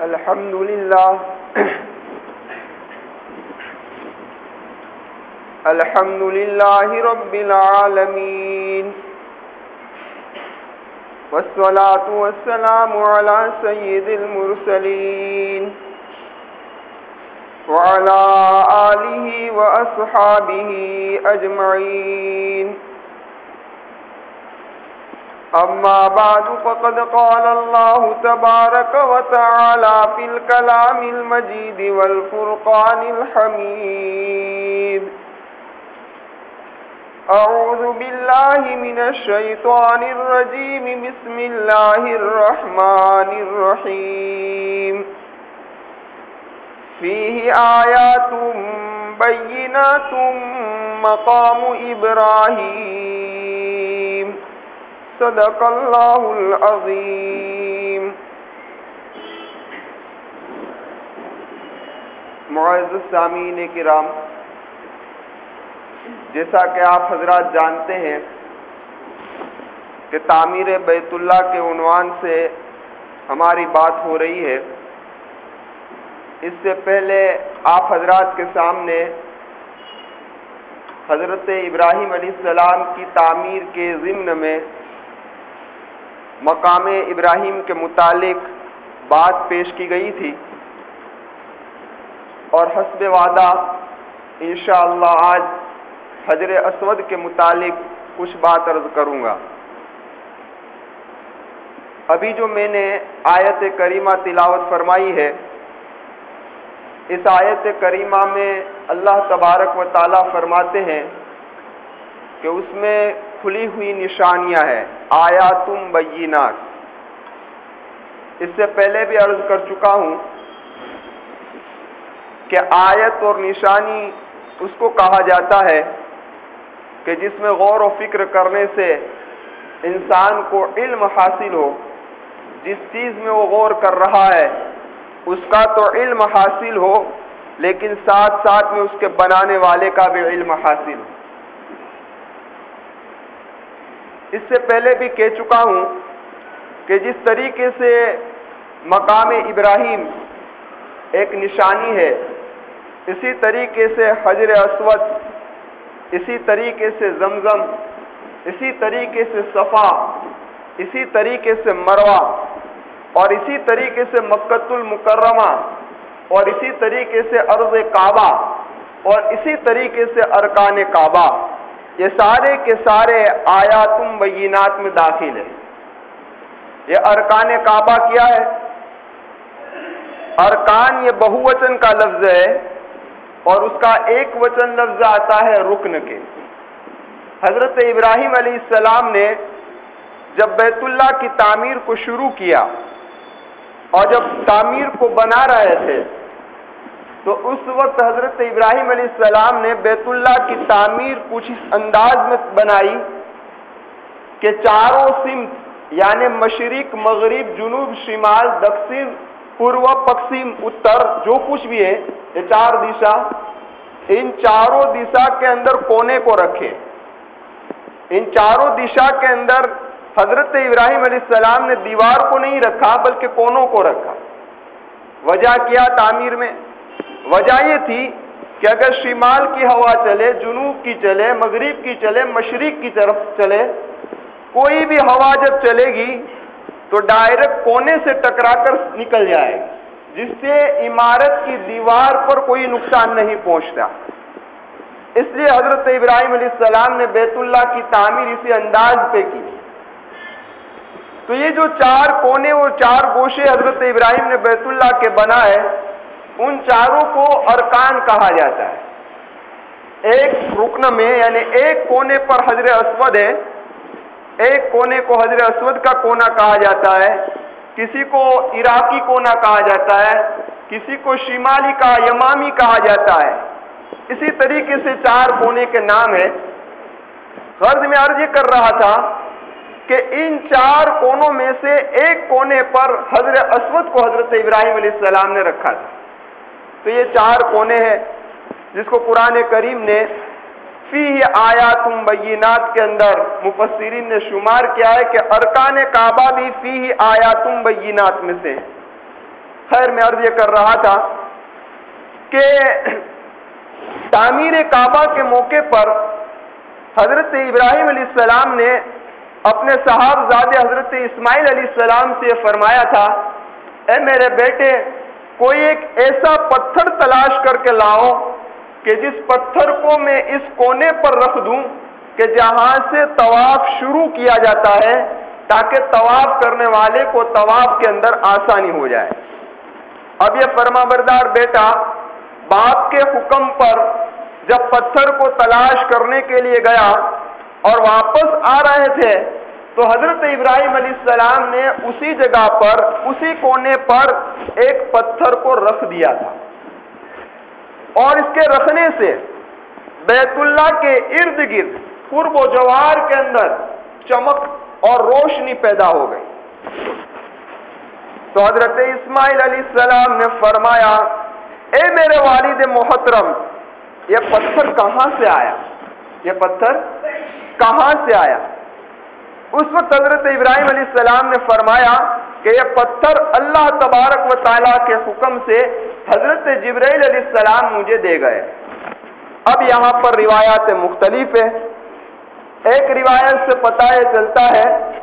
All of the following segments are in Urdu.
الحمد لله الحمد لله رب العالمين والصلاة والسلام على سيد المرسلين وعلى آله وأصحابه أجمعين. أما بعد فقد قال الله تبارك وتعالى في الكلام المجيد والفرقان الحميد: أعوذ بالله من الشيطان الرجيم. بسم الله الرحمن الرحيم. فيه آيات بينات مقام إبراهيم. صدق اللہ العظیم. معزز سامعین کرام، جیسا کہ آپ حضرات جانتے ہیں کہ تعمیر بیت اللہ کے عنوان سے ہماری بات ہو رہی ہے. اس سے پہلے آپ حضرات کے سامنے حضرت ابراہیم علیہ السلام کی تعمیر کے ضمن میں مقام ابراہیم کے متعلق بات پیش کی گئی تھی، اور حسب وعدہ انشاءاللہ آج حجر اسود کے متعلق کچھ بات عرض کروں گا. ابھی جو میں نے آیت کریمہ تلاوت فرمائی ہے، اس آیت کریمہ میں اللہ تبارک و تعالیٰ فرماتے ہیں کہ اس میں کھلی ہوئی نشانیاں ہیں، آیات بینات. اس سے پہلے بھی عرض کر چکا ہوں کہ آیت اور نشانی اس کو کہا جاتا ہے کہ جس میں غور و فکر کرنے سے انسان کو علم حاصل ہو. جس چیز میں وہ غور کر رہا ہے اس کا تو علم حاصل ہو، لیکن ساتھ ساتھ میں اس کے بنانے والے کا بھی علم حاصل ہو. اس سے پہلے بھی کہہ چکا ہوں کہ جس طریقے سے مقام ابراہیم ایک نشانی ہے، اسی طریقے سے حجر اسود، اسی طریقے سے زمزم، اسی طریقے سے صفا، اسی طریقے سے مروہ، اور اسی طریقے سے مکۃ المکرمہ، اور اسی طریقے سے ارض کعبہ، اور اسی طریقے سے ارکان کعبہ، یہ سارے کے سارے آیات بینات میں داخل ہے. یہ ارکان کعبہ کیا ہے؟ ارکان یہ بہووچن کا لفظ ہے، اور اس کا ایک وچن لفظ آتا ہے رکن کے. حضرت ابراہیم علیہ السلام نے جب بیت اللہ کی تعمیر کو شروع کیا اور جب تعمیر کو بنا رہے تھے، تو اس وقت حضرت ابراہیم علیہ السلام نے بیت اللہ کی تعمیر کچھ اس انداز میں بنائی کہ چاروں سمت، یعنی مشرق، مغرب، جنوب، شمال، دکشن، پورو، پشچم، اتر، جو کچھ بھی ہے یہ چار دشا، ان چاروں دشا کے اندر کونے کو رکھے. ان چاروں دشا کے اندر حضرت ابراہیم علیہ السلام نے دیوار کو نہیں رکھا بلکہ کونوں کو رکھا. وجہ کیا تعمیر میں؟ وجہ یہ تھی کہ اگر شمال کی ہوا چلے، جنوب کی چلے، مغرب کی چلے، مشرق کی طرف چلے، کوئی بھی ہوا جب چلے گی تو ڈائریکٹ کونے سے ٹکرا کر نکل جائے گی، جس سے عمارت کی دیوار پر کوئی نقصان نہیں پہنچتا. اس لیے حضرت ابراہیم علیہ السلام نے بیت اللہ کی تعمیر اسی انداز پہ کی. تو یہ جو چار کونے اور چار گوشے حضرت ابراہیم نے بیت اللہ کے بنائے، ان چاروں کو ارکان کہا جاتا ہے. ایک رکن میں، یعنی ایک کونے پر حجر اسود ہے، ایک کونے کو حجر اسود کا کونا کہا جاتا ہے، کسی کو عراقی کونا کہا جاتا ہے، کسی کو شمالی کا یمامی کہا جاتا ہے. اسی طریقے سے چار کونے کے نام ہیں. غرض میں عرض یہ کر رہا تھا کہ ان چار کونوں میں سے ایک کونے پر حجر اسود کو حضرت ابراہیم علیہ السلام نے رکھا تھا. تو یہ چار کونے ہیں جس کو قرآن کریم نے فیہ آیات بینات کے اندر مفسرین نے شمار کیا ہے کہ ارکان کعبہ بھی فیہ آیات بینات میں سے ہیں. خیر میں عرض یہ کر رہا تھا کہ تعمیر کعبہ کے موقع پر حضرت ابراہیم علیہ السلام نے اپنے صاحبزادے حضرت اسماعیل علیہ السلام سے فرمایا تھا، اے میرے بیٹے، کوئی ایک ایسا پتھر تلاش کر کے لاؤ کہ جس پتھر کو میں اس کونے پر رکھ دوں کہ جہاں سے طواف شروع کیا جاتا ہے، تاکہ طواف کرنے والے کو طواف کے اندر آسانی ہو جائے۔ اب یہ فرما بردار بیٹا باپ کے حکم پر جب پتھر کو تلاش کرنے کے لیے گیا اور واپس آ رہے تھے تو حضرت ابراہیم علیہ السلام نے اسی جگہ پر، اسی کونے پر ایک پتھر کو رکھ دیا تھا، اور اس کے رکھنے سے بیت اللہ کے ارد گرد قرب و جوار کے اندر چمک اور روشنی پیدا ہو گئی۔ تو حضرت اسماعیل علیہ السلام نے فرمایا، اے میرے والد محترم، یہ پتھر کہاں سے آیا؟ یہ پتھر کہاں سے آیا؟ اس وقت حضرت ابراہیم علیہ السلام نے فرمایا کہ یہ پتھر اللہ تبارک و تعالیٰ کے حکم سے حضرت جبرائیل علیہ السلام مجھے دے گئے۔ اب یہاں پر روایات مختلف ہیں۔ ایک روایت سے پتہ یہ چلتا ہے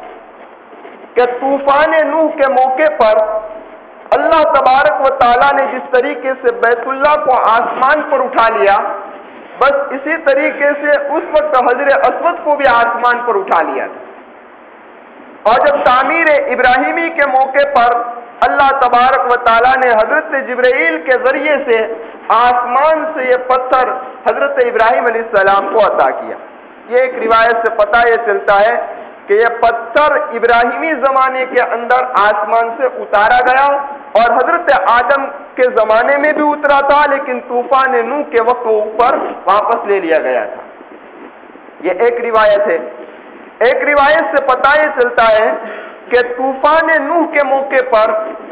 کہ طوفان نوح کے موقع پر اللہ تبارک و تعالیٰ نے جس طریقے سے بیت اللہ کو آسمان پر اٹھا لیا، بس اسی طریقے سے اس وقت حجر اسود کو بھی آسمان پر اٹھا لیا تھا۔ اور جب تعمیر ابراہیمی کے موقع پر اللہ تبارک و تعالیٰ نے حضرت جبرائیل کے ذریعے سے آسمان سے یہ پتھر حضرت ابراہیم علیہ السلام کو عطا کیا۔ یہ ایک روایت سے پتہ یہ چلتا ہے کہ یہ پتھر ابراہیمی زمانے کے اندر آسمان سے اتارا گیا اور حضرت آدم کے زمانے میں بھی اترا تھا، لیکن طوفان نوح کے وقت وہ اوپر واپس لے لیا گیا تھا۔ یہ ایک روایت ہے۔ ایک روایت سے پتہ یہ چلتا ہے کہ طوفان نوح کے موقع پر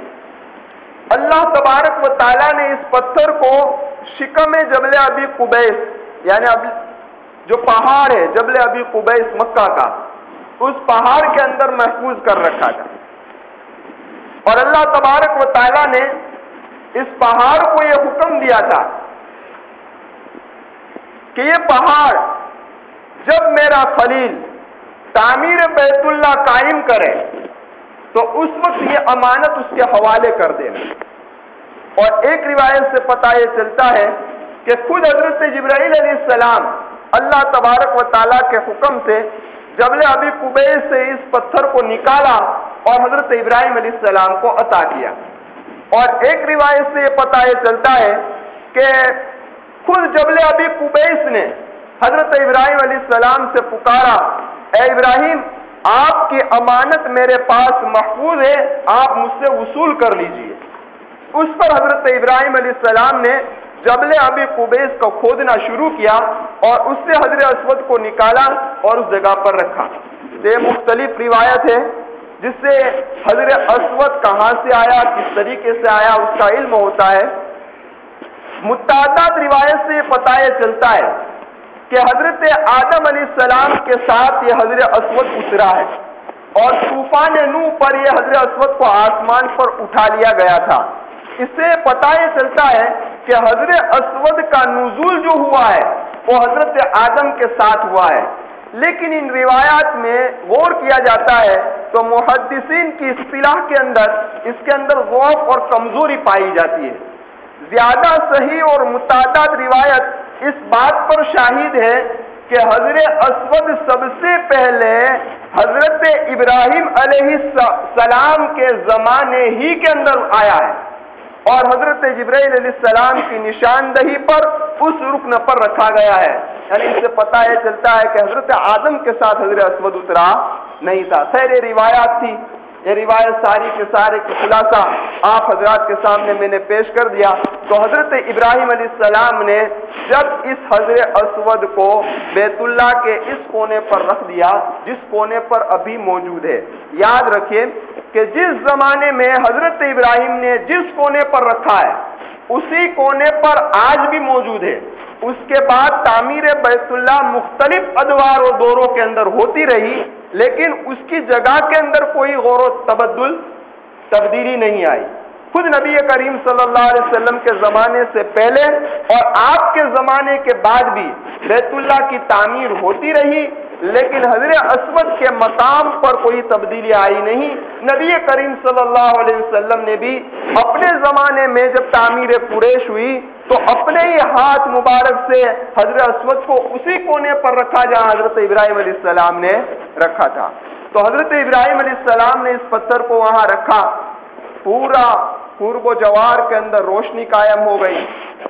اللہ تبارک و تعالیٰ نے اس پتھر کو شکم جبل ابی قبیس، یعنی جو پہاڑ ہے جبل ابی قبیس مکہ کا، اس پہاڑ کے اندر محفوظ کر رکھا تھا، اور اللہ تبارک و تعالیٰ نے اس پہاڑ کو یہ حکم دیا تھا کہ یہ پہاڑ جب میرا خلیل تعمیر بیت اللہ قائم کرے تو اس وقت یہ امانت اس کے حوالے کر دینا۔ اور ایک روایت سے پتہ یہ چلتا ہے کہ خود حضرت جبرائیل علیہ السلام اللہ تبارک و تعالیٰ کے حکم سے جبل ابی قبیس سے اس پتھر کو نکالا اور حضرت ابراہیم علیہ السلام کو عطا کیا۔ اور ایک روایت سے یہ پتہ یہ چلتا ہے کہ خود جبل ابی قبیس نے حضرت ابراہیم علیہ السلام سے پکارا، اے ابراہیم، آپ کی امانت میرے پاس محفوظ ہے، آپ مجھ سے وصول کر لیجئے۔ اس پر حضرت ابراہیم علیہ السلام نے جبل ابی قبیس کو کھودنا شروع کیا اور اس سے حجر اسود کو نکالا اور اس جگہ پر رکھا۔ یہ مختلف روایت ہے جس سے حجر اسود کہاں سے آیا، کس طریقے سے آیا، اس کا علم ہوتا ہے۔ متعدد روایت سے یہ پتہ چلتا ہے کہ حضرت آدم علیہ السلام کے ساتھ یہ حجر اسود اترا ہے اور طوفان نوح پر یہ حجر اسود کو آسمان پر اٹھا لیا گیا تھا۔ اس سے پتہ یہ چلتا ہے کہ حجر اسود کا نزول جو ہوا ہے وہ حضرت آدم کے ساتھ ہوا ہے، لیکن ان روایات میں غور کیا جاتا ہے تو محدثین کی اصطلاح کے اندر اس کے اندر ضعف اور کمزوری پائی جاتی ہے۔ زیادہ صحیح اور متعدد روایت اس بات پر شاہد ہے کہ حجر اسود سب سے پہلے حضرت ابراہیم علیہ السلام کے زمانے ہی کے اندر آیا ہے اور حضرت جبرائیل علیہ السلام کی نشاندہی پر اس رکن پر رکھا گیا ہے۔ یعنی اس سے پتہ یہ چلتا ہے کہ حضرت آدم کے ساتھ حجر اسود اترا نہیں تھا۔ خیر یہ روایات تھی، یہ روایت ساری کے سارے کا خلاصہ آپ حضرات کے سامنے میں نے پیش کر دیا۔ تو حضرت ابراہیم علیہ السلام نے جب اس حجر اسود کو بیت اللہ کے اس کونے پر رکھ دیا جس کونے پر ابھی موجود ہے، یاد رکھیے کہ جس زمانے میں حضرت ابراہیم نے جس کونے پر رکھا ہے اسی کونے پر آج بھی موجود ہے۔ اس کے بعد تعمیر بیت اللہ مختلف ادوار و دوروں کے اندر ہوتی رہی، لیکن اس کی جگہ کے اندر کوئی غور و تبدیلی نہیں آئی۔ خود نبی کریم صلی اللہ علیہ وسلم کے زمانے سے پہلے اور آپ کے زمانے کے بعد بھی بیت اللہ کی تعمیر ہوتی رہی، لیکن حضرت اسود کے مقام پر کوئی تبدیلی آئی نہیں۔ نبی کریم صلی اللہ علیہ وسلم نے بھی اپنے زمانے میں جب تعمیر قریش ہوئی تو اپنے ہی ہاتھ مبارک سے حضرت اسود کو اسی کونے پر رکھا جہاں حضرت ابراہیم علیہ السلام نے رکھا تھا۔ تو حضرت ابراہیم علیہ السلام نے اس پتھر کو وہاں رکھا، پورا قرب و جوار کے اندر روشنی قائم ہو گئی۔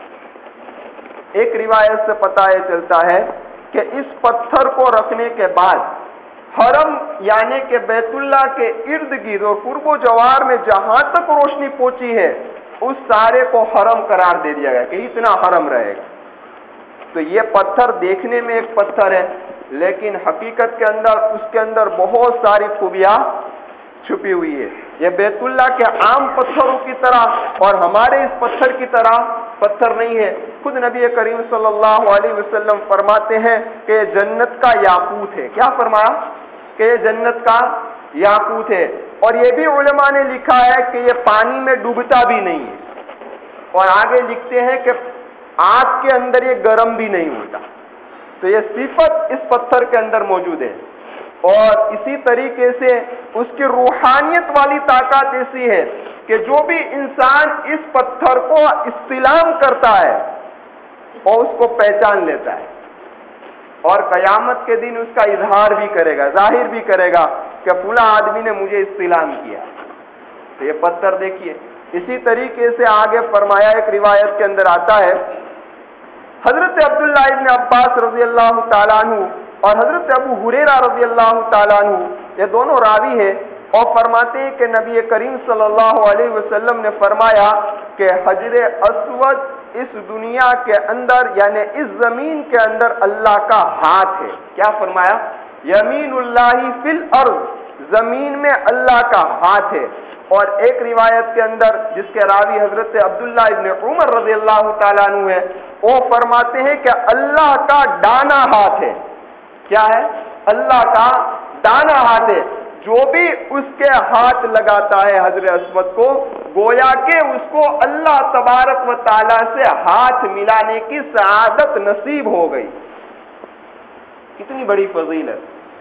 ایک روایت سے پتہ یہ چلتا ہے کہ اس پتھر کو رکھنے کے بعد حرم یعنی کہ بیت اللہ کے ارد گرد اور قرب و جوار میں جہاں تک روشنی پہنچی ہے اس سارے کو حرم قرار دے دیا گیا کہ اتنا حرم رہے گا۔ تو یہ پتھر دیکھنے میں ایک پتھر ہے، لیکن حقیقت کے اندر اس کے اندر بہت ساری خوبیاں چھپی ہوئی ہے۔ یہ بیت اللہ کے عام پتھروں کی طرح اور ہمارے اس پتھر کی طرح پتھر نہیں ہے۔ خود نبی کریم صلی اللہ علیہ وسلم فرماتے ہیں کہ یہ جنت کا یاقوت ہے۔ کیا فرمایا؟ کہ یہ جنت کا یاقوت ہے۔ اور یہ بھی علماء نے لکھا ہے کہ یہ پانی میں ڈوبتا بھی نہیں ہے، اور آگے لکھتے ہیں کہ آگ کے اندر یہ گرم بھی نہیں ہوتا۔ تو یہ صفت اس پتھر کے اندر موجود ہے، اور اسی طریقے سے اس کی روحانیت والی طاقت ایسی ہے کہ جو بھی انسان اس پتھر کو استلام کرتا ہے اور اس کو پہچان لیتا ہے، اور قیامت کے دن اس کا اظہار بھی کرے گا، ظاہر بھی کرے گا کہ فلاں آدمی نے مجھے استلام کیا۔ تو یہ پتھر دیکھیے۔ اسی طریقے سے آگے فرمایا، ایک روایت کے اندر آتا ہے، حضرت عبداللہ ابن عباس رضی اللہ تعالیٰ عنہ اور حضرت ابو ہریرہ رضی اللہ تعالیٰ عنہ یہ دونوں راوی ہیں، اور فرماتے ہیں کہ نبی کریم صلی اللہ علیہ وسلم نے فرمایا کہ حجر اسود اس دنیا کے اندر یعنی اس زمین کے اندر اللہ کا ہاتھ ہے۔ کیا فرمایا؟ یمین اللہ فی الارض، زمین میں اللہ کا ہاتھ ہے۔ اور ایک روایت کے اندر جس کے راوی حضرت عبداللہ ابن عمر رضی اللہ تعالیٰ عنہ ہے، وہ فرماتے ہیں کہ اللہ کا دانا ہاتھ ہے۔ کیا ہے؟ اللہ کا دانا ہاتھ ہے۔ جو بھی اس کے ہاتھ لگاتا ہے حضرت اسود کو، گویا کہ اس کو اللہ تبارک و تعالیٰ سے ہاتھ ملانے کی سعادت نصیب ہو گئی۔ کتنی بڑی فضیلت!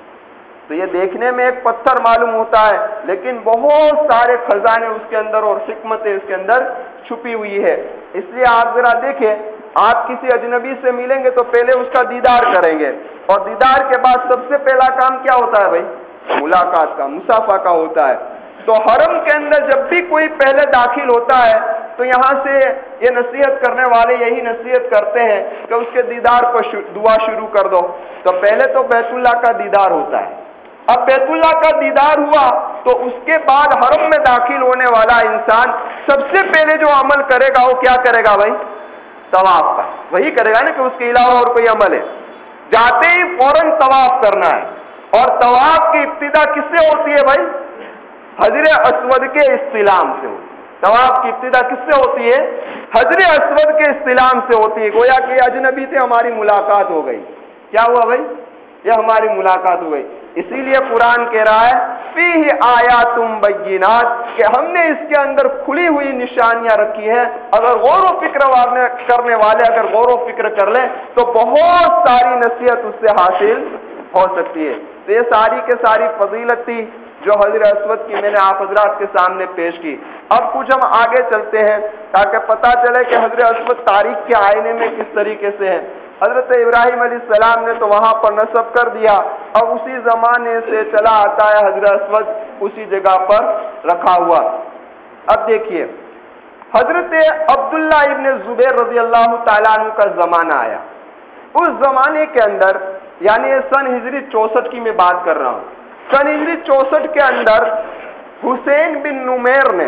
تو یہ دیکھنے میں ایک پتھر معلوم ہوتا ہے، لیکن بہت سارے خزانے اس کے اندر اور حکمتیں اس کے اندر چھپی ہوئی ہے۔ اس لیے آپ ذرا دیکھیں، آپ کسی اجنبی سے ملیں گے تو پہلے اس کا دیدار کریں گے، اور دیدار کے بعد سب سے پہلا کام کیا ہوتا ہے بھائی؟ ملاقات کا، مصافحہ کا ہوتا ہے۔ تو حرم کے اندر جب بھی کوئی پہلے داخل ہوتا ہے تو یہاں سے یہ نصیحت کرنے والے یہی نصیحت کرتے ہیں کہ اس کے دیدار پر دعا شروع کر دو۔ تو پہلے تو بیت اللہ کا دیدار ہوتا ہے۔ اب بیت اللہ کا دیدار ہوا تو اس کے بعد حرم میں داخل ہونے والا انسان سب سے پہلے جو عمل کرے گا وہ کیا کرے گا بھائی؟ طواف کا۔ وہی کرے گا نا کہ اس کے علاوہ اور کوئی عمل ہے؟ جاتے ہی فوراً طواف کرنا ہے، اور طواف کی ابتدا کس سے ہوتی ہے بھائی؟ حجر اسود کے استلام سے ہوتی ہے۔ طواف کی ابتدا کس سے ہوتی ہے؟ حجر اسود کے استلام سے ہوتی ہے۔ گویا کہ اجنبی سے ہماری ملاقات ہو گئی۔ کیا ہوا بھائی؟ یہ ہماری ملاقات ہو گئی۔ اسی لیے قرآن کہہ رہا ہے فیہ آیات بینات، کہ ہم نے اس کے اندر کھلی ہوئی نشانیاں رکھی ہیں۔ اگر غور و فکر کرنے والے اگر غور و فکر کر لیں تو بہت ساری نصیحت اس سے حاصل ہو سکتی ہے۔ تو یہ ساری کے ساری فضیلت تھی جو حضرت اسود کی میں نے آپ حضرات کے سامنے پیش کی۔ اب کچھ ہم آگے چلتے ہیں تاکہ پتہ چلے کہ حضرت اسود تاریخ کے آئینے میں کس طریقے سے ہے۔ حضرت ابراہیم علیہ السلام نے تو وہاں پر نصب کر دیا، اور اسی زمانے سے چلا آتا ہے حضرت اسود اسی جگہ پر رکھا ہوا۔ اب دیکھیے، حضرت عبداللہ ابن زبیر رضی اللہ تعالیٰ عنہ کا زمانہ آیا۔ اس زمانے کے اندر یعنی سن ہجری 64 کی میں بات کر رہا ہوں، سن ہجری 64 کے اندر حسین بن نمیر نے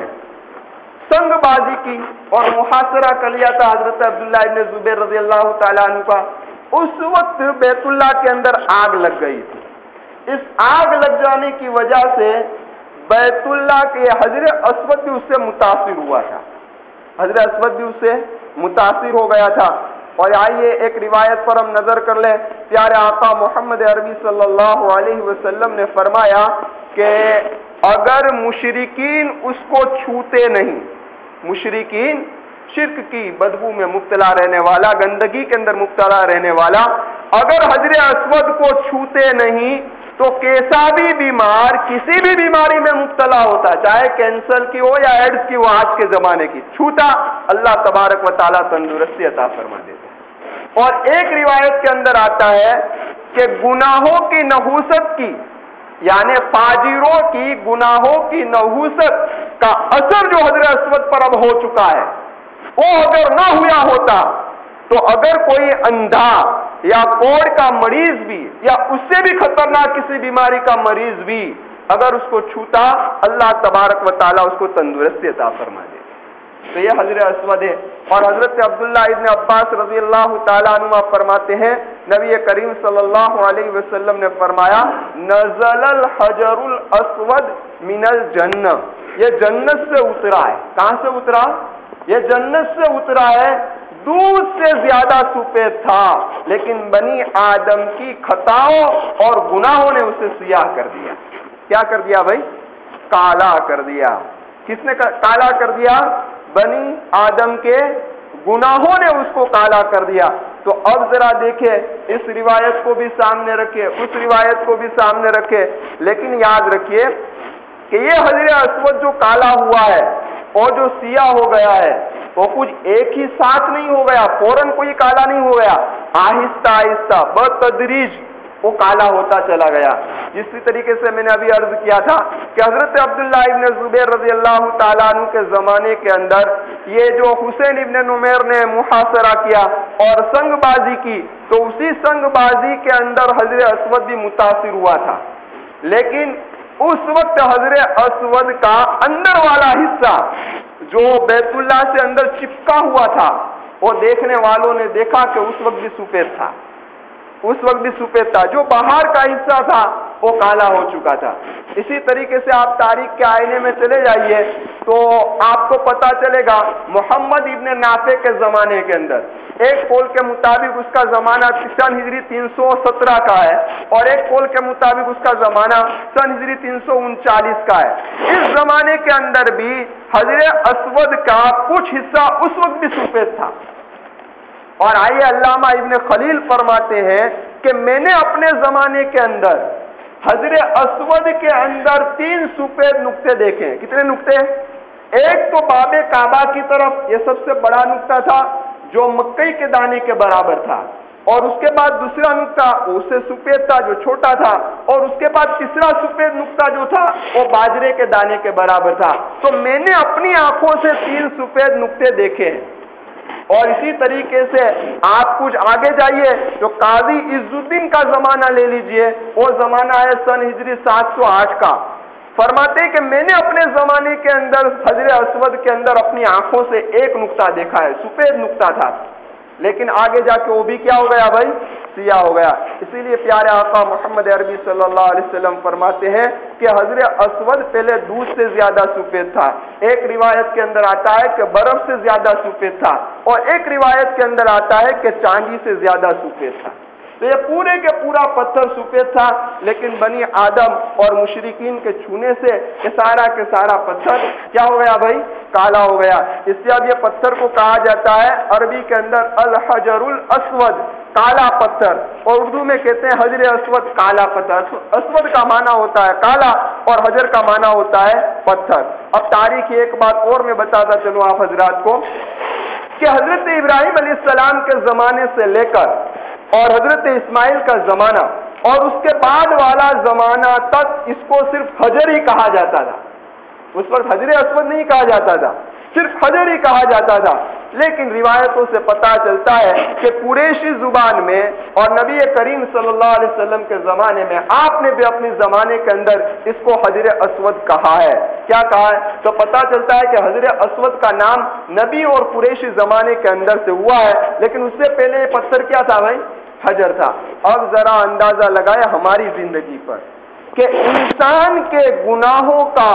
سنگ بازی کی اور محاصرہ کر لیا تھا حضرت عبداللہ ابن زبیر رضی اللہ تعالیٰ عنہ کا۔ اس وقت بیت اللہ کے اندر آگ لگ گئی تھی۔ اس آگ لگ جانے کی وجہ سے بیت اللہ کے حجر اسود بھی اس سے متاثر ہوا تھا، حجر اسود بھی اس سے متاثر ہو گیا تھا۔ اور آئیے ایک روایت پر ہم نظر کر لیں۔ پیارے آقا محمد عربی صلی اللہ علیہ وسلم نے فرمایا کہ اگر مشرکین اس کو چھوتے نہیں मुशरिकीन, शिर्क की बदबू में मुब्तला रहने वाला, गंदगी के अंदर मुब्तला रहने वाला, अगर हजरे अस्वद को छूते नहीं तो कैसा भी बीमार किसी भी बीमारी में मुब्तला होता, चाहे कैंसर की हो या एड्स की हो, आज के जमाने की, छूता अल्लाह तबारक व तआला तंदुरुस्ती अता फरमा देता। और एक रिवायत के अंदर आता है कि गुनाहों की नहूसत की, यानी फाजिरों की गुनाहों की नहूसत का असर जो हजरत अस्वद पर अब हो चुका है, वो अगर ना हुआ होता तो अगर कोई अंधा या कोढ़ का मरीज भी या उससे भी खतरनाक किसी बीमारी का मरीज भी अगर उसको छूता, अल्लाह तबारक व तआला उसको तंदुरुस्ती अता फरमा दे। तो ये हजरत अस्वद है। और हजरत अब्दुल्लाह इब्न अब्बास रज़ी अल्लाह तआला अन्हुमा फरमाते हैं, नबी करीम सल्लल्लाहु अलैहि वसल्लम ने फरमाया, नज़लल हजरुल अस्वद मिनल जन्नह, ये जन्नत से उतरा है। कहां से उतरा? ये जन्नत से उतरा है। दूध से ज्यादा सफेद था, लेकिन बनी आदम की खताओं और गुनाहों ने उसे सियाह कर दिया। क्या कर दिया भाई? काला कर दिया। किसने काला कर दिया? बनी आदम के गुनाहों ने उसको काला कर दिया। तो अब जरा देखे, इस रिवायत को भी सामने रखे, उस रिवायत को भी सामने रखे, लेकिन याद रखिए कि ये हजरे अस्वद जो काला हुआ है और जो सियाह हो गया है, वो कुछ एक ही साथ नहीं हो गया, फौरन कोई काला नहीं हो गया, आहिस्ता आहिस्ता बतदरीज वो काला होता चला गया। इसी तरीके से मैंने अभी अर्ज किया था कि हजरत अब्दुल्लाह इब्न जुबैर रज़ी अल्लाह तआला अन्हु के जमाने के अंदर ये जो हुसैन इब्न नुमैर ने मुहासरा किया और संगबाजी की, तो उसी संगबाजी के अंदर हजरे अस्वद भी मुतासिर हुआ था। लेकिन उस वक्त हजरे अस्वद का अंदर वाला हिस्सा जो बैतुल्लाह से अंदर चिपका हुआ था, वो देखने वालों ने देखा कि उस वक्त भी सफेद था, उस वक्त भी सफेद था। जो बाहर का हिस्सा था वो काला हो चुका था। इसी तरीके से आप तारीख के आईने में चले जाइए तो आपको पता चलेगा मोहम्मद इब्न नाफे के जमाने के अंदर एक कौल के मुताबिक उसका जमाना सन हिजरी 317 का है और एक कौल के मुताबिक उसका जमाना सन हिजरी 339 का है। इस जमाने के अंदर भी हजरे अस्वद का कुछ हिस्सा उस वक्त भी सफेद था। और आइए अल्लामा इब्न खलील फरमाते हैं कि मैंने अपने जमाने के अंदर हजरे अस्वद के अंदर 3 सफेद नुक्ते देखे। कितने नुक्ते? एक तो बाबे काबा की तरफ, ये सबसे बड़ा नुक्ता था जो मक्कई के दाने के बराबर था, और उसके बाद दूसरा नुक्ता उससे सफेद था जो छोटा था, और उसके बाद तीसरा सफेद नुक्ता जो था वो बाजरे के दाने के बराबर था। तो मैंने अपनी आंखों से 3 सफेद नुक्ते देखे हैं। और इसी तरीके से आप कुछ आगे जाइए तो काजी इजुद्दीन का जमाना ले लीजिए, वो जमाना है सन हिजरी 708 का। फरमाते कि मैंने अपने जमाने के अंदर हजरे अस्वद के अंदर अपनी आंखों से एक नुक्ता देखा है, सफेद नुक्ता था, लेकिन आगे जाके वो भी क्या हो गया भाई? सियाह हो गया। इसीलिए प्यारे आका मोहम्मद अरबी सल्लल्लाहु अलैहि वसल्लम फरमाते हैं कि हजरे अस्वद पहले दूध से ज्यादा सफेद था। एक रिवायत के अंदर आता है कि बर्फ से ज्यादा सफेद था, और एक रिवायत के अंदर आता है कि चांदी से ज्यादा सफेद था। तो ये पूरे के पूरा पत्थर सफेद था, लेकिन बनी आदम और मुशरिकीन के छूने से ये सारा के सारा पत्थर क्या हो गया भाई? काला हो गया। इसलिए अब ये पत्थर को कहा जाता है अरबी के अंदर अल हजरुल अस्वद, काला पत्थर, और उर्दू में कहते हैं हजरे अस्वद, काला पत्थर। अस्वद का माना होता है काला और हजर का माना होता है पत्थर। अब तारीख एक बात और मैं बताता चलूं आप हजरात को कि हजरत इब्राहिम अलैहिस्सलाम के जमाने से लेकर और हजरत इस्माइल का जमाना और उसके बाद वाला जमाना तक इसको सिर्फ हजर ही कहा जाता था। उस वक्त हजरे अस्वद नहीं कहा जाता था, सिर्फ हजर ही कहा जाता था। लेकिन रिवायतों से पता चलता है कि कुरैशी जुबान में और नबी करीम सल्लल्लाहु अलैहि वसल्लम के जमाने में आपने भी अपने जमाने के अंदर इसको हजरे अस्वद कहा है। क्या कहा है? तो पता चलता है कि हजरे अस्वद का नाम नबी और कुरैशी जमाने के अंदर से हुआ है, लेकिन उससे पहले ये पत्थर क्या था भाई? हजर था। अब जरा अंदाजा लगाए हमारी जिंदगी पर कि इंसान के गुनाहों का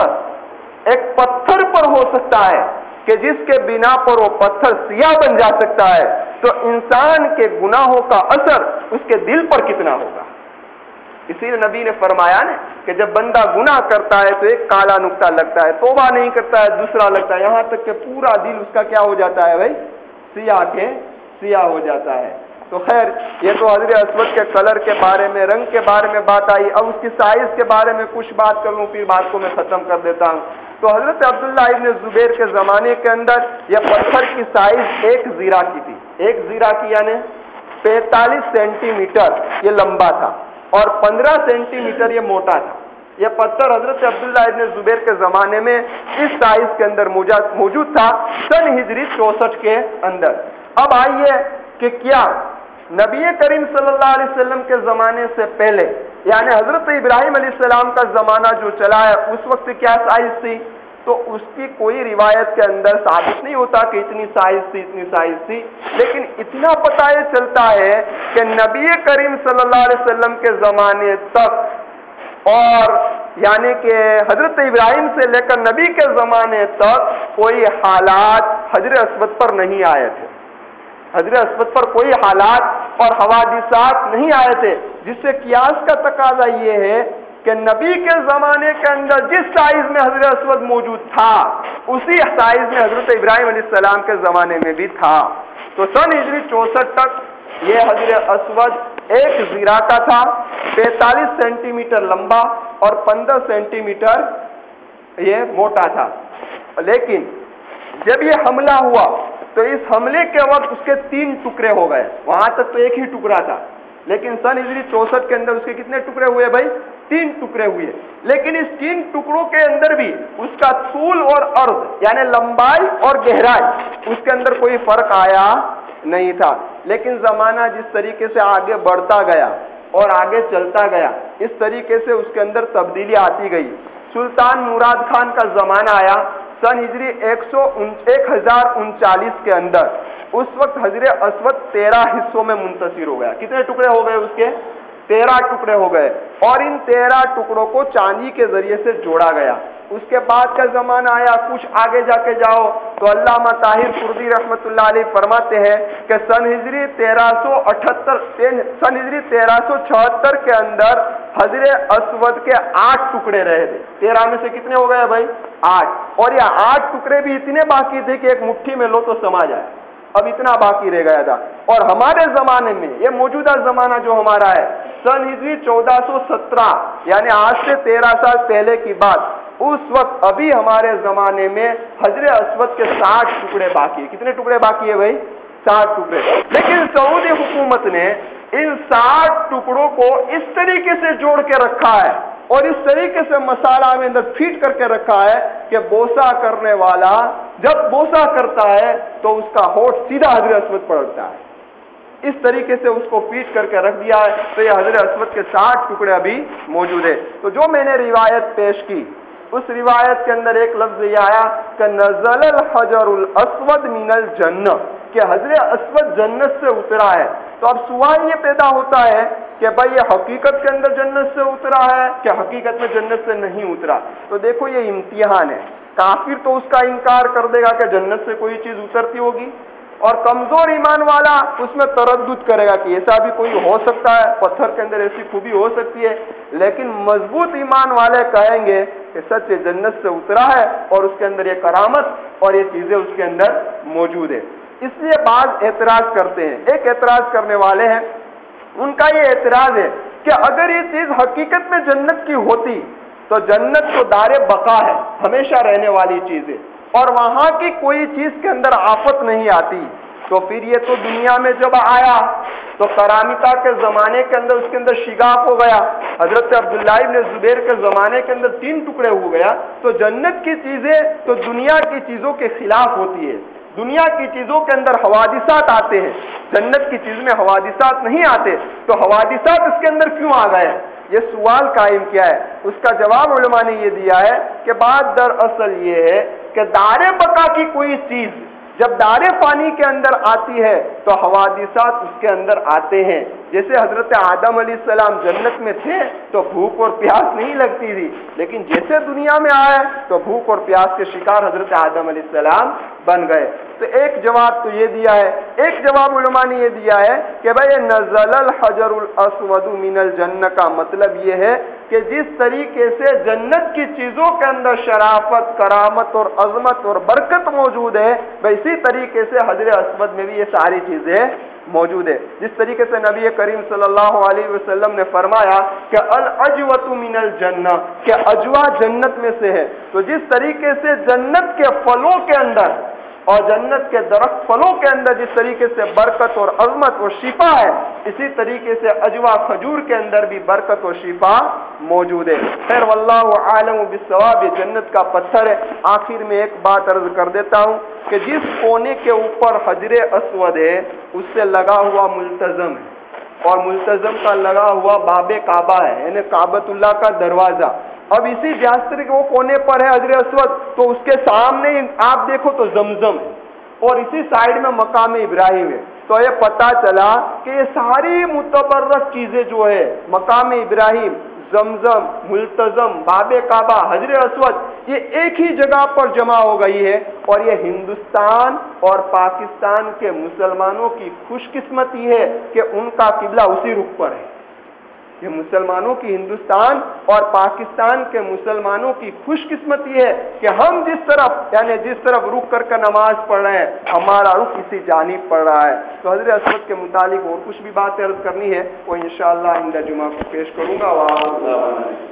असर एक पत्थर पर हो सकता है कि जिसके बिना पर वो पत्थर सियाह बन जा सकता है, तो इंसान के गुनाहों का असर उसके दिल पर कितना होगा? اسی لیے نبی نے فرمایا نا کہ جب بندہ گناہ کرتا ہے تو ایک کالا نقطہ لگتا ہے، توبہ نہیں کرتا ہے دوسرا لگتا ہے، یہاں تک کہ پورا دل اس کا کیا ہو جاتا ہے بھائی، سیاہ کے سیاہ ہو جاتا ہے۔ تو خیر یہ تو حضرت اسود کے کلر کے بارے میں، رنگ کے بارے میں بات آئی۔ اب اس کی سائز کے بارے میں کچھ بات کر لوں، پھر بات کو میں ختم کر دیتا ہوں۔ تو حضرت عبداللہ ابن زبیر کے زمانے کے اندر یہ پتھر کی سائز 1 زیرہ کی تھی، 1 زیرہ کی یعنی 45 سینٹی میٹر یہ لمبا تھا اور 15 سینٹی میٹر یہ موٹا تھا۔ یہ پتھر حضرت عبداللہ ابن زبیر کے زمانے میں اس سائز کے اندر موجود تھا، سن ہجری 64 کے اندر۔ اب آئیے کہ کیا نبی کریم صلی اللہ علیہ وسلم کے زمانے سے پہلے یعنی حضرت ابراہیم علیہ السلام کا زمانہ جو چلا ہے اس وقت کیا سائز تھی؟ تو اس کی کوئی روایت کے اندر ثابت نہیں ہوتا کہ اتنی سائز تھی اتنی سائز تھی، لیکن اتنا پتہ یہ چلتا ہے کہ نبی کریم صلی اللہ علیہ وسلم کے زمانے تک اور یعنی کہ حضرت ابراہیم سے لے کر نبی کے زمانے تک کوئی حالات حجر اسود پر نہیں آئے تھے، حجر اسود پر کوئی حالات اور حوادثات نہیں آئے تھے، جس سے قیاس کا تقاضا یہ ہے کہ نبی کے زمانے کے اندر جس سائز میں حجر اسود موجود تھا اسی سائز میں حضرت ابراہیم علیہ السلام کے زمانے میں بھی تھا۔ تو سن ہجری 64 تک یہ حجر اسود 1 زیرہ کا تھا، 45 سینٹی میٹر لمبا اور 15 سینٹی میٹر یہ موٹا تھا۔ لیکن جب یہ حملہ ہوا تو اس حملے کے وقت اس کے 3 ٹکڑے ہو گئے، وہاں تک تو ایک ہی ٹکڑا تھا، لیکن سن ہجری 64 کے اندر اس کے کتنے ٹکڑے ہوئے بھائی؟ 3 ٹکڑے ہوئے۔ لیکن اس 3 ٹکڑوں کے اندر بھی اس کا طول اور عرض یعنی لمبائی اور گہرائی اس کے اندر کوئی فرق آیا نہیں تھا۔ لیکن زمانہ جس طریقے سے آگے بڑھتا گیا اور آگے چلتا گیا اس طریقے سے اس کے اندر تبدیلی آتی گئی۔ سلطان مراد خان کا زمانہ آیا سن ہجری 1039 کے اندر، اس وقت حجر اسود 13 حصوں میں منتشر ہو گیا۔ کتنے ٹکڑے ہو گئے اس کے؟ 13 ٹکڑے ہو گئے، اور ان 13 ٹکڑوں کو چاندی کے ذریعے سے جوڑا گیا۔ اس کے بعد کا زمانہ آیا، کچھ آگے جا کے جاؤ تو علامہ طاہر کردی رحمۃ اللہ علیہ فرماتے ہیں کہ سن ہجری 1376 کے اندر حجر اسود کے 8 ٹکڑے رہے تھے۔ 13 میں سے کتنے ہو گئے بھائی؟ 8، اور یہ 8 ٹکڑے بھی اتنے باقی تھے کہ ایک مٹھی میں لو تو سما جائے، اب اتنا باقی رہ گیا تھا۔ اور ہمارے زمانے میں یہ موجودہ زمانہ جو ہمارا ہے سن ہجری 1417 یعنی آج سے 13 سال پہلے کی بات، اس وقت ابھی ہمارے زمانے میں حجر اسود کے 60 ٹکڑے باقی ہیں۔ کتنے ٹکڑے باقی ہے بھائی؟ 60 ٹکڑے۔ لیکن سعودی حکومت نے ان 60 ٹکڑوں کو اس طریقے سے جوڑ کے رکھا ہے اور اس طریقے سے مسالہ میں اندر فیٹ کر کے رکھا ہے کہ بوسہ کرنے والا جب بوسہ کرتا ہے تو اس کا ہونٹ سیدھا حجر اسود پڑتا ہے۔ اس طریقے سے اس کو فیٹ کر کے رکھ دیا ہے، تو یہ حجر اسود کے 60 ٹکڑے ابھی موجود ہے۔ تو جو میں نے روایت پیش کی اس روایت کے اندر ایک لفظ یہ آیا کہ نزل الحجر الاسود من الجنہ، کہ حجر اسود جنت سے اترا ہے۔ تو اب سوال یہ پیدا ہوتا ہے کہ بھائی یہ حقیقت کے اندر جنت سے اترا ہے کہ حقیقت میں جنت سے نہیں اترا؟ تو دیکھو یہ امتحان ہے، کافر تو اس کا انکار کر دے گا کہ جنت سے کوئی چیز اترتی ہوگی، اور کمزور ایمان والا اس میں تردد کرے گا کہ ایسا بھی کوئی ہو سکتا ہے، پتھر کے اندر ایسی خوبی ہو سکتی ہے۔ لیکن مضبوط ایمان والے کہیں گے کہ سچ جنت سے اترا ہے اور اس کے اندر یہ کرامت اور یہ چیزیں اس کے اندر موجود ہے۔ اس لیے بعض اعتراض کرتے ہیں، ایک اعتراض کرنے والے ہیں، ان کا یہ اعتراض ہے کہ اگر یہ چیز حقیقت میں جنت کی ہوتی تو جنت تو دار بقا ہے، ہمیشہ رہنے والی چیز ہے، اور وہاں کی کوئی چیز کے اندر آفت نہیں آتی، تو پھر یہ تو دنیا میں جب آیا تو کرامیتا کے زمانے کے اندر اس کے اندر شگاف ہو گیا، حضرت عبداللہ ابن زبیر کے زمانے کے اندر 3 ٹکڑے ہو گیا، تو جنت کی چیزیں تو دنیا کی چیزوں کے خلاف ہوتی ہے، دنیا کی چیزوں کے اندر حوادثات آتے ہیں، جنت کی چیز میں حوادثات نہیں آتے، تو حوادثات اس کے اندر کیوں آ گئے؟ یہ سوال قائم کیا ہے، اس کا جواب علماء نے یہ دیا ہے کہ بات دراصل یہ ہے کہ دار بقا کی کوئی چیز جب دار فانی کے اندر آتی ہے تو حوادثات اس کے اندر آتے ہیں. جیسے حضرت آدم علیہ السلام جنت میں تھے تو بھوک اور پیاس نہیں لگتی تھی، لیکن جیسے دنیا میں آئے تو بھوک اور پیاس کے شکار حضرت آدم علیہ السلام بن گئے. تو ایک جواب تو یہ دیا ہے. ایک جواب علماء نے یہ دیا ہے کہ بھائی نزل الحجر الاسود من الجنہ کا مطلب یہ ہے کہ جس طریقے سے جنت کی چیزوں کے اندر شرافت، کرامت اور عظمت اور برکت موجود ہے، اسی طریقے سے حجر اسود میں بھی یہ ساری چیزیں موجود ہے. جس طریقے سے نبی کریم صلی اللہ علیہ وسلم نے فرمایا کہ العجوۃ من الجنہ، کہ عجوہ جنت میں سے ہے. تو جس طریقے سے جنت کے پھلوں کے اندر اور جنت کے درخت پھلوں کے اندر جس طریقے سے برکت اور عظمت اور شفا ہے، اسی طریقے سے عجوہ کھجور کے اندر بھی برکت اور شفا موجود ہے. خیر واللہ عالم بالصواب. یہ جنت کا پتھر ہے. آخر میں ایک بات عرض کر دیتا ہوں کہ جس کونے کے اوپر حجر اسود ہے اس سے لگا ہوا ملتزم ہے، اور ملتزم کا لگا ہوا باب کعبہ ہے، یعنی کعبۃ اللہ کا دروازہ. اب اسی جاستر کے وہ کونے پر ہے حجر اسود، تو اس کے سامنے آپ دیکھو تو زمزم ہے، اور اسی سائڈ میں مقام ابراہیم ہے. تو یہ پتہ چلا کہ یہ ساری متبرک چیزیں جو ہے، مقام ابراہیم، زمزم، ملتزم، باب کعبہ، حجر اسود، یہ ایک ہی جگہ پر جمع ہو گئی ہے. اور یہ ہندوستان اور پاکستان کے مسلمانوں کی خوش قسمتی ہے کہ ان کا قبلہ اسی رخ پر ہے. یہ مسلمانوں کی، ہندوستان اور پاکستان کے مسلمانوں کی خوش قسمتی ہے کہ ہم جس طرف، یعنی جس طرف رک کر نماز پڑھ رہے ہیں، ہمارا رخ اسی جانب پڑ رہا ہے. تو حضرت اسود کے متعلق اور کچھ بھی باتیں عرض کرنی ہے وہ انشاءاللہ آئندہ جمعہ کو پیش کروں گا.